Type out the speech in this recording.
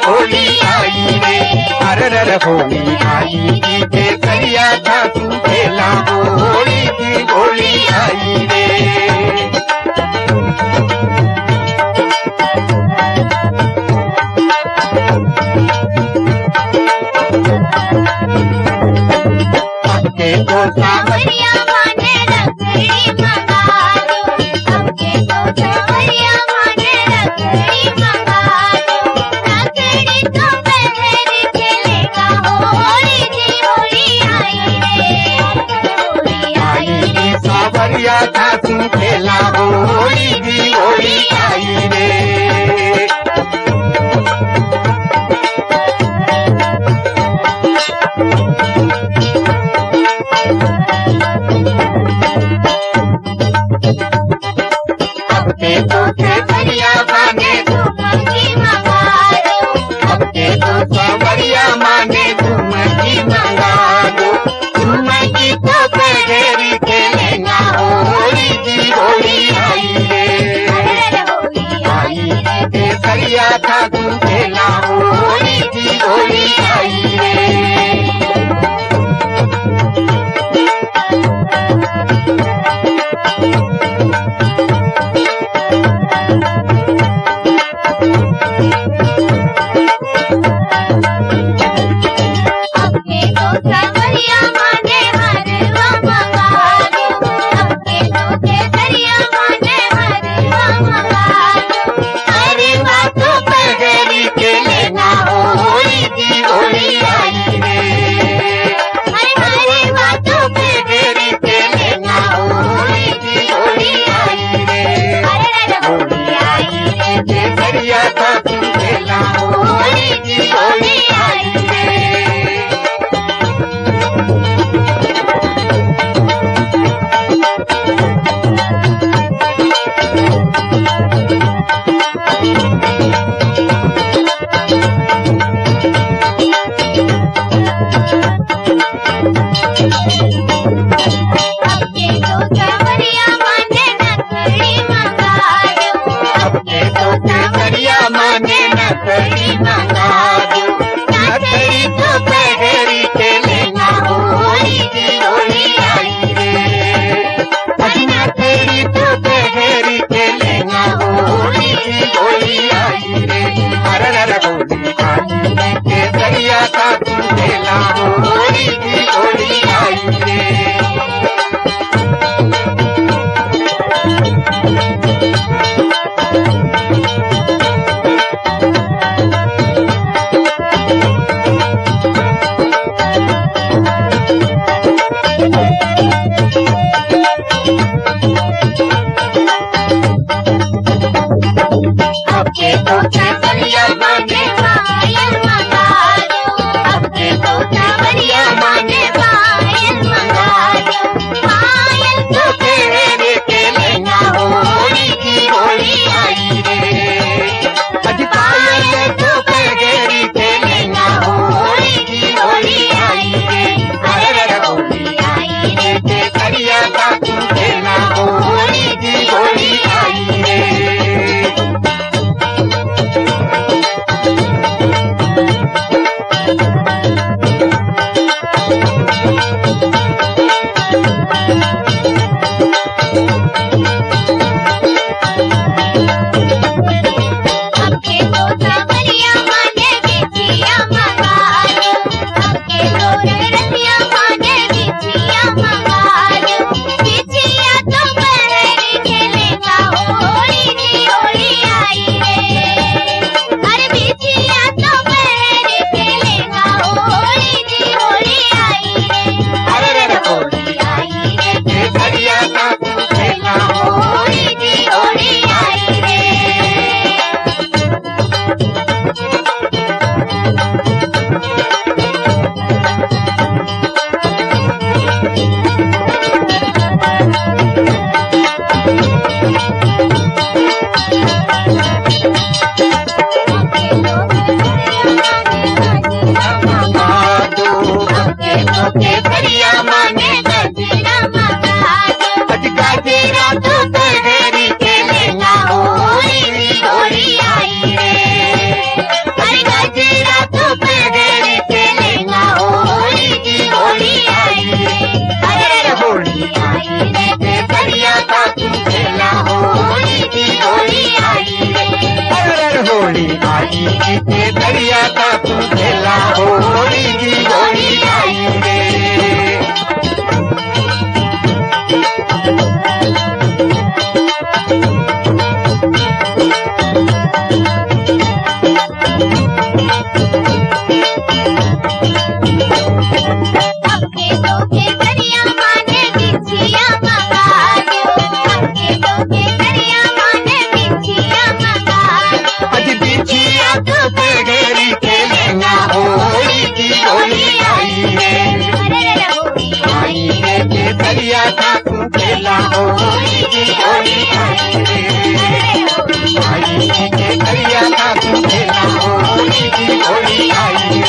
होली आई रे, अरे होली आई की केसरिया था तू खेला होली की होली आई रे। आपके तो सावरिया माने रखड़ी मंगा दो, आपके तो सावरिया माने रखड़ी मंगा दो, रखड़ी तो पहर खेलेगा होली की होली आई रे, होली आई रे, सावरिया था तू खेला होली की होली आई रे। आपके तो सावरिया माने झूमकी मंगा दो, आपके तो सावरिया माने झूमकी मंगा दो, झूमकी तो पहरी खेलेगा होली की होली आई रे, होली आई रे, केसरिया था तू खेला होली की होली आई रे। आपके तो सावरिया माने हरवा मंगा दो, आपके तो केसरिया माने हरवा मंगा दो, हरवा तो पहरी खेलेगा होली की होली आई रे, हरवा तो पहरी खेलेगा होली की होली आई रे, होली आई रे, केसरिया था तू खेला होली की होली आई रे। आपके तो सावरिया माने नकली मंगा दो, आपके तो सावरिया माने नकली मंगा दो, नकली तो पहरी खेलेगा होली की होली आई रे, नकली तो पहरी खेलेगा होली की होली आई रे, अरे होली आई रे, केसरिया था तू खेला होली की होली आई रे। आपके तो सावरिया माने पायल मंगा दो, आपके तो होली के दरिया का तू खेला होली की होली आई रे। दरिया का तू खेला होली की होली आई रे। दरिया का तू खेला होली की होली आई रे।